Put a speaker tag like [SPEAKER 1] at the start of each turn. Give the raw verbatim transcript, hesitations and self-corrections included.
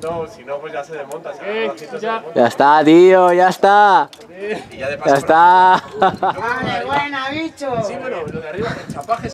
[SPEAKER 1] No, si no, pues ya se desmonta. Se
[SPEAKER 2] Eh,
[SPEAKER 1] se
[SPEAKER 2] ya.
[SPEAKER 1] desmonta.
[SPEAKER 3] Ya está, tío, ya está.
[SPEAKER 1] Y ya de
[SPEAKER 3] Ya
[SPEAKER 1] paso.
[SPEAKER 3] está.
[SPEAKER 4] Vale, buena, bicho.
[SPEAKER 1] Sí, bueno, lo de arriba, el chapaje.